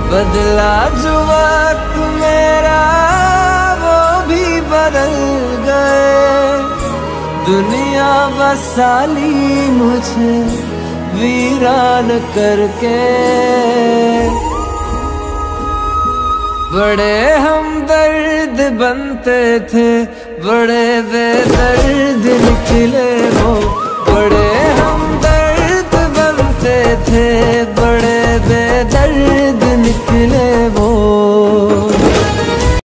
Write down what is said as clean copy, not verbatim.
बदला जो वक्त मेरा वो भी बदल गए। दुनिया बसाली मुझे वीरान करके। बड़े हमदर्द बनते थे, बड़े बेदर्द निकले वो। बड़े